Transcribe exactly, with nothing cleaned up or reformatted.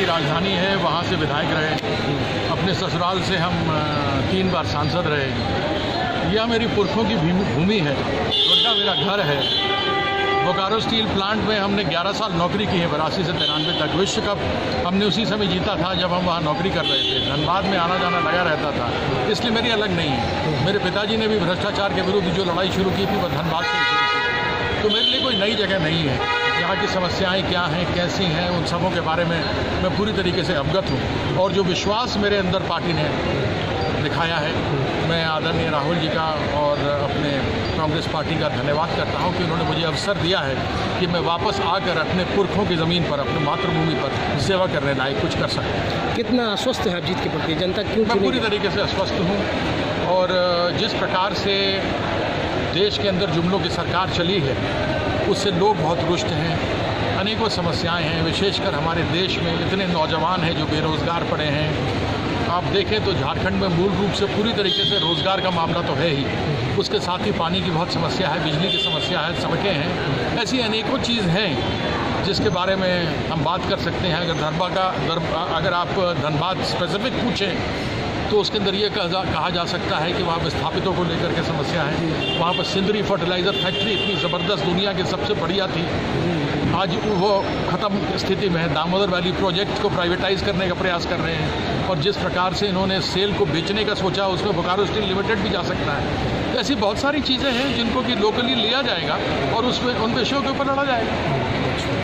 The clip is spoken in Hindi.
राजधानी है, वहाँ से विधायक रहे। अपने ससुराल से हम तीन बार सांसद रहे। यह मेरी पुरखों की भूमि है। गोड्डा मेरा घर है। बोकारो स्टील प्लांट में हमने ग्यारह साल नौकरी की है, बरासी से तिरानवे तक। विश्व कप हमने उसी समय जीता था जब हम वहाँ नौकरी कर रहे थे। धनबाद में आना जाना लगा रहता था, इसलिए मेरी अलग नहीं है। मेरे पिताजी ने भी भ्रष्टाचार के विरुद्ध जो लड़ाई शुरू की थी वह धनबाद से शुरू की थी। तो मेरे लिए कोई नई जगह नहीं है। यहाँ की समस्याएं क्या हैं, कैसी हैं, उन सबों के बारे में मैं पूरी तरीके से अवगत हूँ। और जो विश्वास मेरे अंदर पार्टी ने दिखाया है, मैं आदरणीय राहुल जी का और अपने कांग्रेस पार्टी का धन्यवाद करता हूं कि उन्होंने मुझे अवसर दिया है कि मैं वापस आकर अपने पुरखों की ज़मीन पर, अपने मातृभूमि पर सेवा करने लायक कुछ कर सकूं। कितना आश्वस्त है आप जीत के प्रति? जनता क्यों? मैं पूरी तरीके से आश्वस्त हूँ। और जिस प्रकार से देश के अंदर जुमलों की सरकार चली है, उससे लोग बहुत रुष्ट हैं। अनेकों समस्याएँ हैं, विशेषकर हमारे देश में इतने नौजवान हैं जो बेरोज़गार पड़े हैं। आप देखें तो झारखंड में मूल रूप से पूरी तरीके से रोज़गार का मामला तो है ही, उसके साथ ही पानी की बहुत समस्या है, बिजली की समस्या है, सड़कें हैं। ऐसी अनेकों चीज़ हैं जिसके बारे में हम बात कर सकते हैं। अगर धनबाद का दर, अगर आप धनबाद स्पेसिफिक पूछें तो उसके अंदर ये कहा, कहा जा सकता है कि वहाँ विस्थापितों को लेकर के समस्या है। वहाँ पर सिंदरी फर्टिलाइज़र फैक्ट्री इतनी ज़बरदस्त, दुनिया की सबसे बढ़िया थी, आज वो ख़त्म स्थिति में है। दामोदर वैली प्रोजेक्ट को प्राइवेटाइज़ करने का प्रयास कर रहे हैं। और जिस प्रकार से इन्होंने सेल को बेचने का सोचा, उसमें बोकारो स्टील लिमिटेड भी जा सकता है। ऐसी बहुत सारी चीज़ें हैं जिनको कि लोकली लिया जाएगा और उसमें उन विषयों के ऊपर लड़ा जाएगा।